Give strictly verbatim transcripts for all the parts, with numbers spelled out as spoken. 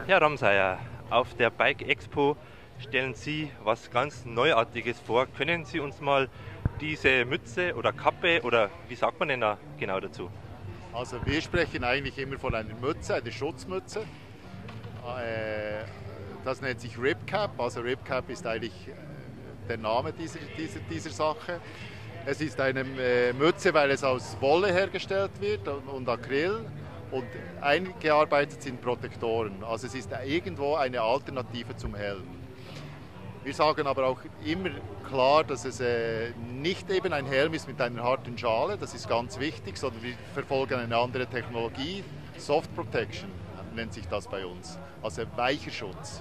Herr Ramseyer, auf der Bike Expo stellen Sie was ganz Neuartiges vor. Können Sie uns mal diese Mütze oder Kappe oder wie sagt man denn da genau dazu? Also wir sprechen eigentlich immer von einer Mütze, einer Schutzmütze. Äh, Das nennt sich Ripcap. Also Ripcap ist eigentlich äh, der Name dieser, dieser, dieser Sache. Es ist eine äh, Mütze, weil es aus Wolle hergestellt wird und, und Acryl. Und eingearbeitet sind Protektoren. Also es ist irgendwo eine Alternative zum Helm. Wir sagen aber auch immer klar, dass es äh, nicht eben ein Helm ist mit einer harten Schale, das ist ganz wichtig, sondern wir verfolgen eine andere Technologie. Soft Protection nennt sich das bei uns, also weicher Schutz.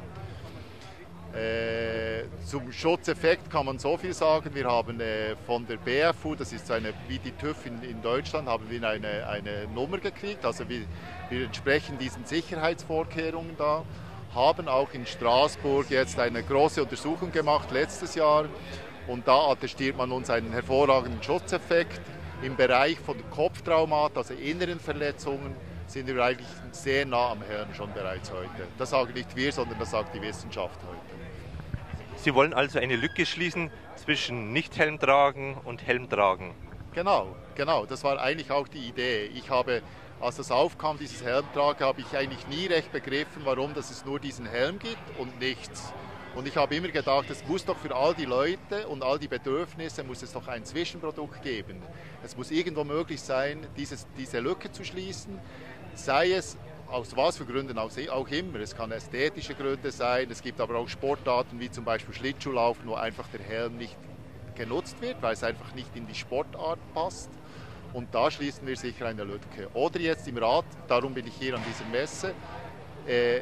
Äh, zum Schutzeffekt kann man so viel sagen, wir haben äh, von der B F U, das ist eine, wie die TÜV in, in Deutschland, haben wir eine, eine Nummer gekriegt, also wir, wir entsprechen diesen Sicherheitsvorkehrungen da, haben auch in Straßburg jetzt eine große Untersuchung gemacht letztes Jahr und da attestiert man uns einen hervorragenden Schutzeffekt. Im Bereich von Kopftraumat, also inneren Verletzungen, sind wir eigentlich sehr nah am Helm schon bereits heute. Das sagen nicht wir, sondern das sagt die Wissenschaft heute. Sie wollen also eine Lücke schließen zwischen Nicht-Helm tragen und Helm tragen. Genau, genau, das war eigentlich auch die Idee. Ich habe, als das aufkam, dieses Helmtragen, habe ich eigentlich nie recht begriffen, warum dass es nur diesen Helm gibt und nichts. Und ich habe immer gedacht, es muss doch für all die Leute und all die Bedürfnisse muss es doch ein Zwischenprodukt geben. Es muss irgendwo möglich sein, dieses, diese Lücke zu schließen, sei es aus was für Gründen auch immer. Es kann ästhetische Gründe sein, es gibt aber auch Sportarten wie zum Beispiel Schlittschuhlaufen, wo einfach der Helm nicht genutzt wird, weil es einfach nicht in die Sportart passt. Und da schließen wir sicher eine Lücke. Oder jetzt im Rad, darum bin ich hier an dieser Messe, äh,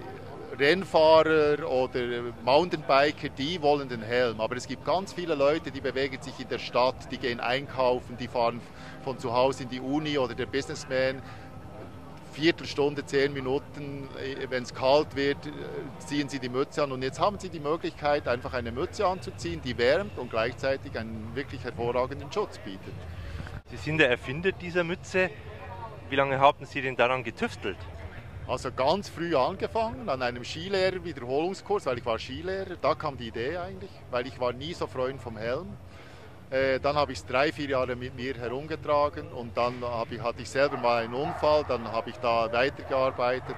Rennfahrer oder Mountainbiker, die wollen den Helm. Aber es gibt ganz viele Leute, die bewegen sich in der Stadt, die gehen einkaufen, die fahren von zu Hause in die Uni oder der Businessman. Viertelstunde, zehn Minuten, wenn es kalt wird, ziehen sie die Mütze an. Und jetzt haben sie die Möglichkeit, einfach eine Mütze anzuziehen, die wärmt und gleichzeitig einen wirklich hervorragenden Schutz bietet. Sie sind der Erfinder dieser Mütze. Wie lange haben Sie denn daran getüftelt? Also ganz früh angefangen, an einem Skilehrer-Wiederholungskurs, weil ich war Skilehrer. Da kam die Idee eigentlich, weil ich war nie so Freund vom Helm. Äh, dann habe ich es drei, vier Jahre mit mir herumgetragen und dann ich, hatte ich selber mal einen Unfall, dann habe ich da weitergearbeitet.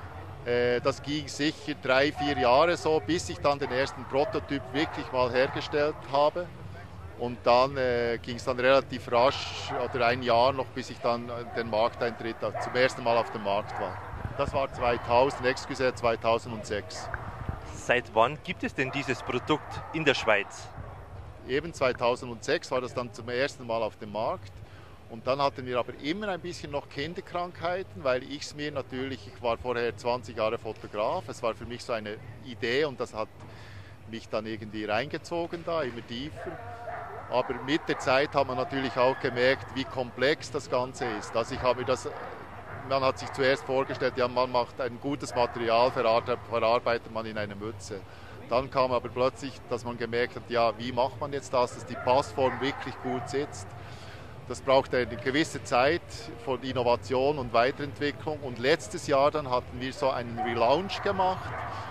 Äh, das ging sicher drei, vier Jahre so, bis ich dann den ersten Prototyp wirklich mal hergestellt habe. Und dann äh, ging es dann relativ rasch, oder ein Jahr noch, bis ich dann den Markteintritt zum ersten Mal auf dem Markt war. Das war zweitausend, excuse, zweitausendsechs. Seit wann gibt es denn dieses Produkt in der Schweiz? Eben zweitausendsechs war das dann zum ersten Mal auf dem Markt. Und dann hatten wir aber immer ein bisschen noch Kinderkrankheiten, weil ich es mir natürlich, ich war vorher zwanzig Jahre Fotograf, es war für mich so eine Idee und das hat mich dann irgendwie reingezogen da, immer tiefer. Aber mit der Zeit hat man natürlich auch gemerkt, wie komplex das Ganze ist. Also ich habe mir das, man hat sich zuerst vorgestellt, ja, man macht ein gutes Material, verarbeitet man in eine Mütze. Dann kam aber plötzlich, dass man gemerkt hat, ja, wie macht man jetzt das, dass die Passform wirklich gut sitzt. Das braucht eine gewisse Zeit von Innovation und Weiterentwicklung. Und letztes Jahr dann hatten wir so einen Relaunch gemacht.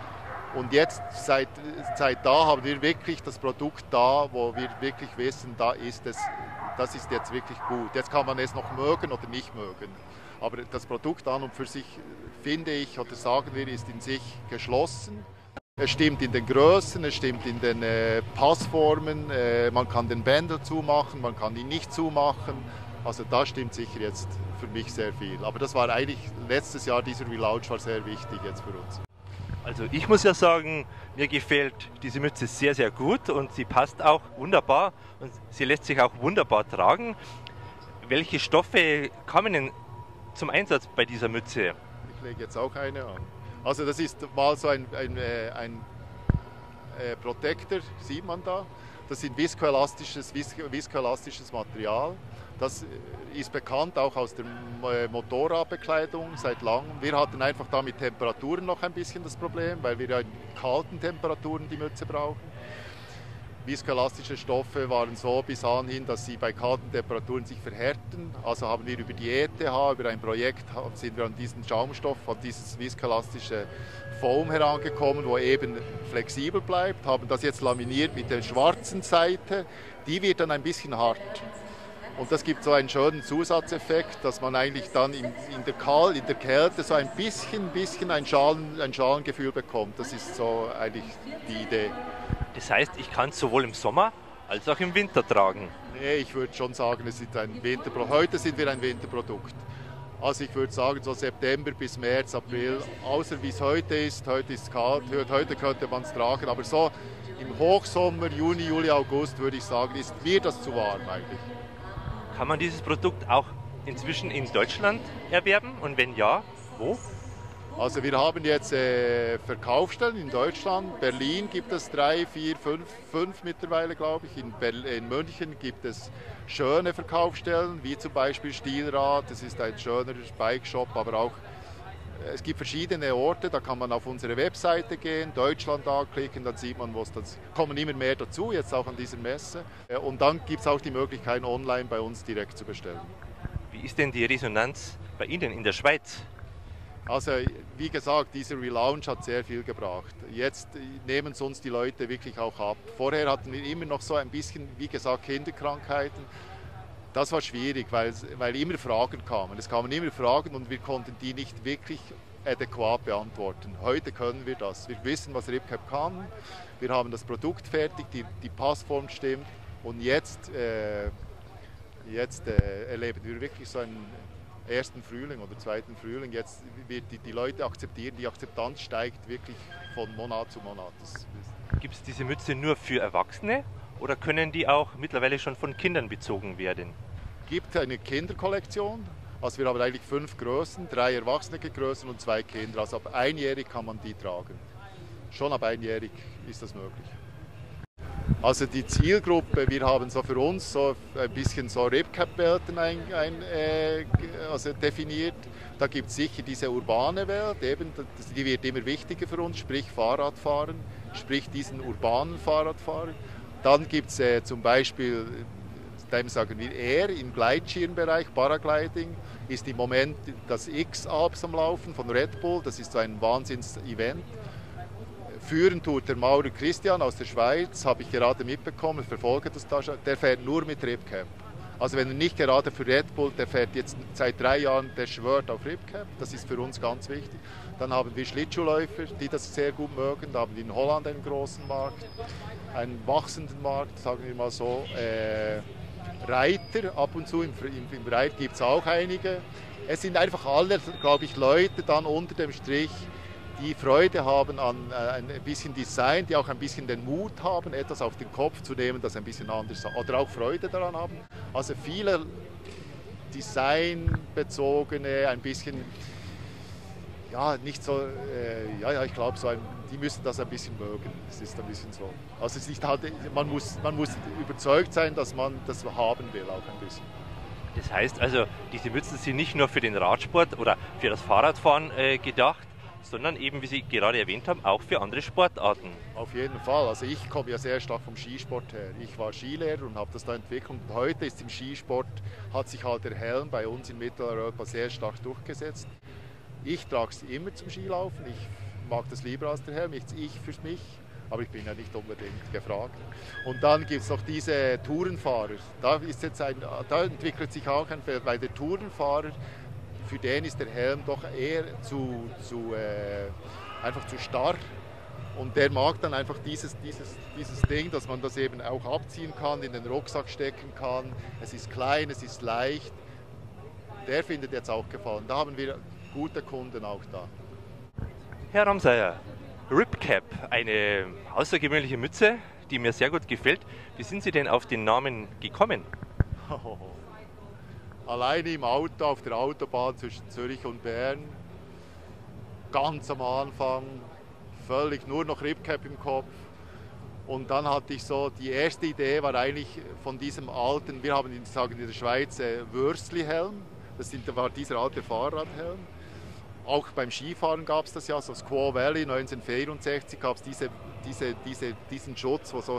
Und jetzt, seit, seit da, haben wir wirklich das Produkt da, wo wir wirklich wissen, da ist es, das ist jetzt wirklich gut. Jetzt kann man es noch mögen oder nicht mögen. Aber das Produkt an und für sich, finde ich, oder sagen wir, ist in sich geschlossen. Es stimmt in den Größen, es stimmt in den äh, Passformen, äh, man kann den Bändel zumachen, man kann ihn nicht zumachen. Also da stimmt sicher jetzt für mich sehr viel. Aber das war eigentlich letztes Jahr, dieser Relaunch war sehr wichtig jetzt für uns. Also ich muss ja sagen, mir gefällt diese Mütze sehr, sehr gut und sie passt auch wunderbar und sie lässt sich auch wunderbar tragen. Welche Stoffe kamen denn zum Einsatz bei dieser Mütze? Ich lege jetzt auch eine an. Also das ist mal so ein, ein, ein äh, Protector, sieht man da. Das ist viskoelastisches, viskoelastisches Material. Das ist bekannt auch aus der Motorradbekleidung seit langem. Wir hatten einfach da mit Temperaturen noch ein bisschen das Problem, weil wir ja in kalten Temperaturen die Mütze brauchen. Viskoelastische Stoffe waren so bis anhin, dass sie bei kalten Temperaturen sich verhärten. Also haben wir über die E T H, über ein Projekt, sind wir an diesen Schaumstoff, an dieses viskoelastische Foam herangekommen, wo eben flexibel bleibt, haben das jetzt laminiert mit der schwarzen Seite. Die wird dann ein bisschen hart. Und das gibt so einen schönen Zusatzeffekt, dass man eigentlich dann in, in, der, Kal in der Kälte so ein bisschen, bisschen ein, Schalen, ein Schalengefühl bekommt. Das ist so eigentlich die Idee. Das heißt, ich kann es sowohl im Sommer als auch im Winter tragen? Nee, ich würde schon sagen, es ist ein Winterprodukt. Heute sind wir ein Winterprodukt. Also ich würde sagen, so September bis März, April, außer wie es heute ist, heute ist es kalt, heute könnte man es tragen, aber so im Hochsommer, Juni, Juli, August würde ich sagen, ist mir das zu warm eigentlich. Kann man dieses Produkt auch inzwischen in Deutschland erwerben und wenn ja, wo? Also wir haben jetzt äh, Verkaufsstellen in Deutschland. Berlin gibt es drei, vier, fünf, fünf mittlerweile, glaube ich. In, Berl in München gibt es schöne Verkaufsstellen, wie zum Beispiel Stilrad. Das ist ein schöner Bike-Shop, aber auch äh, es gibt verschiedene Orte. Da kann man auf unsere Webseite gehen, Deutschland anklicken, dann sieht man, was das kommen immer mehr dazu, jetzt auch an dieser Messe. Äh, und dann gibt es auch die Möglichkeit, online bei uns direkt zu bestellen. Wie ist denn die Resonanz bei Ihnen in der Schweiz? Also wie gesagt, dieser Relaunch hat sehr viel gebracht. Jetzt nehmen es uns die Leute wirklich auch ab. Vorher hatten wir immer noch so ein bisschen, wie gesagt, Kinderkrankheiten. Das war schwierig, weil, weil immer Fragen kamen. Es kamen immer Fragen und wir konnten die nicht wirklich adäquat beantworten. Heute können wir das. Wir wissen, was RipCap kann. Wir haben das Produkt fertig, die, die Passform stimmt. Und jetzt, äh, jetzt äh, erleben wir wirklich so einen ersten Frühling oder zweiten Frühling. Jetzt wird die, die Leute akzeptieren, die Akzeptanz steigt wirklich von Monat zu Monat. Gibt es diese Mütze nur für Erwachsene oder können die auch mittlerweile schon von Kindern bezogen werden? Es gibt eine Kinderkollektion. Also wir haben eigentlich fünf Größen, drei erwachsene Größen und zwei Kinder. Also ab einjährig kann man die tragen. Schon ab einjährig ist das möglich. Also die Zielgruppe, wir haben so für uns so ein bisschen so RipCap-Welten ein, ein, äh, also definiert. Da gibt es sicher diese urbane Welt, eben, die wird immer wichtiger für uns, sprich Fahrradfahren, sprich diesen urbanen Fahrradfahrer. Dann gibt es äh, zum Beispiel, dem sagen wir Air im Gleitschirmbereich, Paragliding, ist im Moment das X-Alps am Laufen von Red Bull, das ist so ein Wahnsinns-Event. Führen tut der Maurer Christian aus der Schweiz, habe ich gerade mitbekommen, ich verfolge das da schon, der fährt nur mit RipCap. Also wenn er nicht gerade für Red Bull, der fährt jetzt seit drei Jahren, der schwört auf RipCap, das ist für uns ganz wichtig. Dann haben wir Schlittschuhläufer, die das sehr gut mögen, da haben wir in Holland einen großen Markt, einen wachsenden Markt, sagen wir mal so. Äh, Reiter, ab und zu im, im, im Reit gibt es auch einige. Es sind einfach alle, glaube ich, Leute dann unter dem Strich, die Freude haben an äh, ein bisschen Design, die auch ein bisschen den Mut haben, etwas auf den Kopf zu nehmen, das ein bisschen anders ist. Oder auch Freude daran haben. Also viele designbezogene, ein bisschen, ja, nicht so, äh, ja, ja, ich glaube, so die müssen das ein bisschen mögen. Es ist ein bisschen so. Also es ist halt, man muss, man muss überzeugt sein, dass man das haben will, auch ein bisschen. Das heißt also, diese Mützen sind nicht nur für den Radsport oder für das Fahrradfahren äh, gedacht, sondern eben, wie Sie gerade erwähnt haben, auch für andere Sportarten. Auf jeden Fall. Also ich komme ja sehr stark vom Skisport her. Ich war Skilehrer und habe das da entwickelt. Und heute ist im Skisport, hat sich halt der Helm bei uns in Mitteleuropa sehr stark durchgesetzt. Ich trage es immer zum Skilaufen. Ich mag das lieber als der Helm. Ich, ich für mich, aber ich bin ja nicht unbedingt gefragt. Und dann gibt es noch diese Tourenfahrer. Da, ist jetzt ein, da entwickelt sich auch ein Feld, weil der Tourenfahrer, für den ist der Helm doch eher zu, zu, äh, einfach zu starr. Und der mag dann einfach dieses, dieses, dieses Ding, dass man das eben auch abziehen kann, in den Rucksack stecken kann. Es ist klein, es ist leicht. Der findet jetzt auch Gefallen. Da haben wir gute Kunden auch da. Herr Ramseyer, RipCap, eine außergewöhnliche Mütze, die mir sehr gut gefällt. Wie sind Sie denn auf den Namen gekommen? Alleine im Auto auf der Autobahn zwischen Zürich und Bern, ganz am Anfang, völlig nur noch RipCap im Kopf. Und dann hatte ich so, die erste Idee war eigentlich von diesem alten, wir haben in, sagen in der Schweiz äh, Würstli-Helm, das sind, war dieser alte Fahrradhelm. Auch beim Skifahren gab es das ja, so Squaw Valley neunzehnhundertvierundsechzig gab es diese, diese, diese, diesen Schutz, wo so,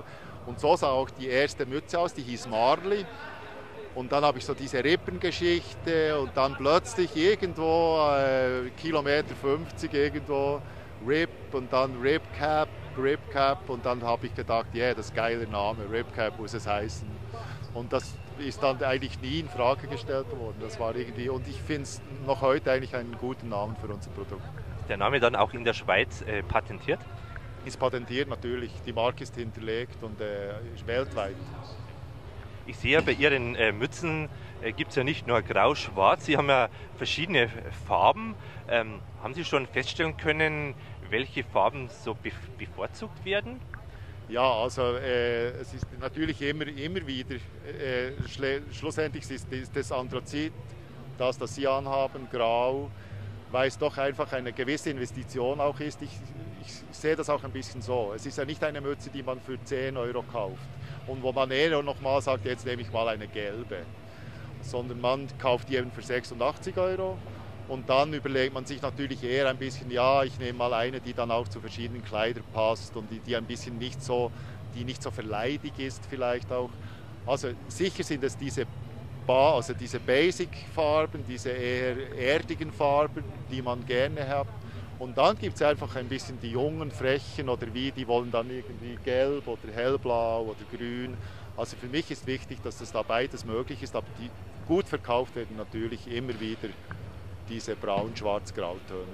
Und so sah auch die erste Mütze aus, die hieß Marley. Und dann habe ich so diese Rippengeschichte und dann plötzlich irgendwo, äh, Kilometer fünfzig irgendwo, Rip und dann Ripcap, Ripcap und dann habe ich gedacht, ja, yeah, das ist ein geiler Name, Ripcap muss es heißen. Und das ist dann eigentlich nie in Frage gestellt worden. Das war irgendwie, und ich finde es noch heute eigentlich einen guten Namen für unser Produkt. Ist der Name dann auch in der Schweiz äh, patentiert? Ist patentiert natürlich, die Marke ist hinterlegt und äh, ist weltweit. Ich sehe ja, bei Ihren äh, Mützen äh, gibt es ja nicht nur grau-schwarz, Sie haben ja verschiedene Farben. Ähm, haben Sie schon feststellen können, welche Farben so be bevorzugt werden? Ja, also äh, es ist natürlich immer, immer wieder, äh, schlussendlich ist, ist das Anthrazit, das, das Sie anhaben, grau, weil es doch einfach eine gewisse Investition auch ist. Ich, ich sehe das auch ein bisschen so. Es ist ja nicht eine Mütze, die man für zehn Euro kauft und wo man eher noch mal sagt, jetzt nehme ich mal eine gelbe, sondern man kauft die eben für sechsundachtzig Euro. Und dann überlegt man sich natürlich eher ein bisschen, ja, ich nehme mal eine, die dann auch zu verschiedenen Kleidern passt und die, die ein bisschen nicht so, die nicht so verleidig ist vielleicht auch. Also sicher sind es diese, ba also diese Basic-Farben, diese eher erdigen Farben, die man gerne hat. Und dann gibt es einfach ein bisschen die jungen, frechen oder wie, die wollen dann irgendwie gelb oder hellblau oder grün. Also für mich ist wichtig, dass das da beides möglich ist, aber die gut verkauft werden natürlich immer wieder diese braun-schwarz-grautöne.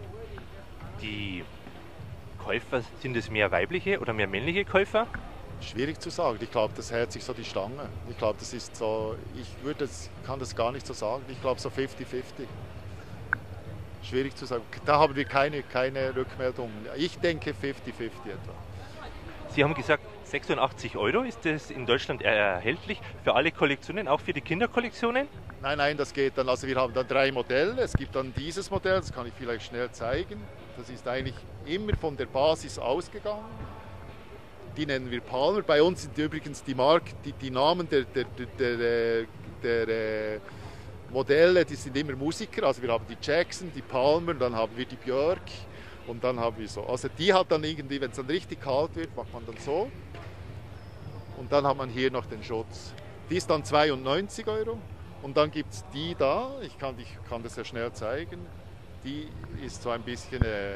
Die Käufer, sind es mehr weibliche oder mehr männliche Käufer? Schwierig zu sagen. Ich glaube, das hält sich so die Stange. Ich glaube, das ist so, ich würde das, kann das gar nicht so sagen. Ich glaube so fünfzig fünfzig. Schwierig zu sagen. Da haben wir keine, keine Rückmeldungen. Ich denke fünfzig fünfzig etwa. Sie haben gesagt, sechsundachtzig Euro ist das in Deutschland erhältlich für alle Kollektionen, auch für die Kinderkollektionen? Nein, nein, das geht dann, also wir haben dann drei Modelle. Es gibt dann dieses Modell, das kann ich vielleicht schnell zeigen. Das ist eigentlich immer von der Basis ausgegangen. Die nennen wir Palmer. Bei uns sind übrigens die, Mark, die, die Namen der, der, der, der, der, der Modelle, die sind immer Musiker. Also wir haben die Jackson, die Palmer, dann haben wir die Björk und dann haben wir so. Also die hat dann irgendwie, wenn es dann richtig kalt wird, macht man dann so. Und dann hat man hier noch den Schutz. Die ist dann zweiundneunzig Euro. Und dann gibt es die da, ich kann, ich kann das ja schnell zeigen, die ist so ein bisschen, äh,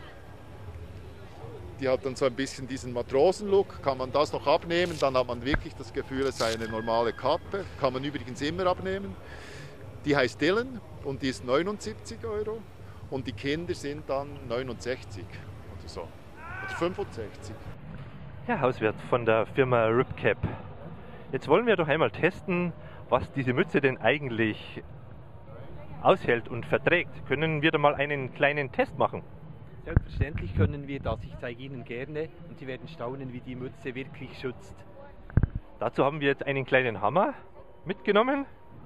die hat dann so ein bisschen diesen Matrosenlook, kann man das noch abnehmen, dann hat man wirklich das Gefühl, es sei eine normale Kappe, kann man übrigens immer abnehmen. Die heißt Dylan und die ist neunundsiebzig Euro und die Kinder sind dann neunundsechzig oder so, oder fünfundsechzig. Herr Hauswirt von der Firma Ripcap, jetzt wollen wir doch einmal testen, was diese Mütze denn eigentlich aushält und verträgt. Können wir da mal einen kleinen Test machen? Selbstverständlich können wir das. Ich zeige Ihnen gerne und Sie werden staunen, wie die Mütze wirklich schützt. Dazu haben wir jetzt einen kleinen Hammer mitgenommen.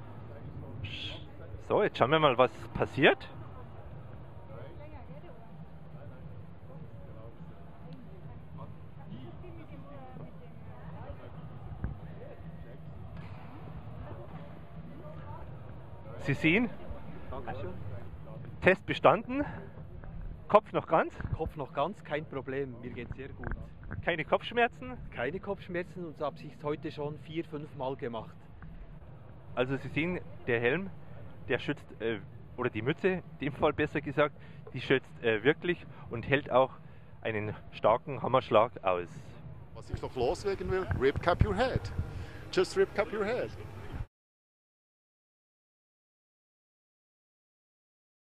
So, jetzt schauen wir mal, was passiert. Sie sehen, Dankeschön. Test bestanden, Kopf noch ganz, Kopf noch ganz, kein Problem, mir geht sehr gut. keine Kopfschmerzen. Keine Kopfschmerzen und das habe ich heute schon vier, fünf Mal gemacht. Also Sie sehen, der Helm, der schützt, äh, oder die Mütze, in dem Fall besser gesagt, die schützt äh, wirklich und hält auch einen starken Hammerschlag aus. Was ich noch loswerden will, Ripcap your head. Just Ripcap your head.